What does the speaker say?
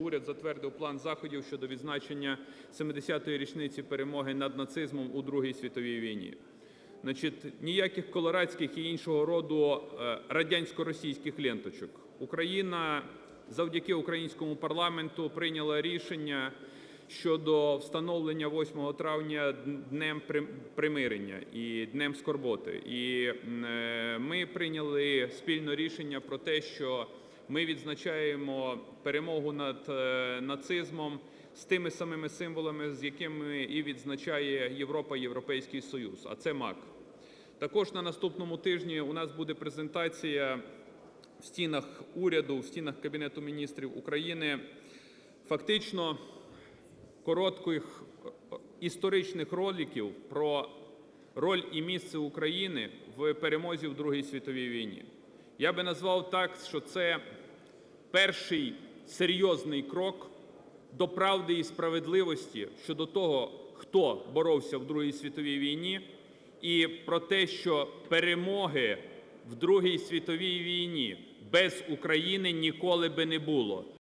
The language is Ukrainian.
Уряд затвердив план заходів щодо відзначення 70-ї річниці перемоги над нацизмом у Другій світовій війні. Ніяких колорадських і іншого роду радянсько-російських ленточок. Україна завдяки українському парламенту прийняла рішення щодо встановлення 8 травня Днем примирення і Днем скорботи. І ми прийняли спільне рішення про те, що ми відзначаємо перемогу над нацизмом з тими самими символами, з якими і відзначає Європа, Європейський Союз, а це МАК. Також на наступному тижні у нас буде презентація в стінах уряду, в стінах Кабінету Міністрів України фактично коротких історичних роликів про роль і місце України в перемозі в Другій світовій війні. Я би назвав так, що це перший серйозний крок до правди і справедливості щодо того, хто боровся в Другій світовій війні, і про те, що перемоги в Другій світовій війні без України ніколи би не було.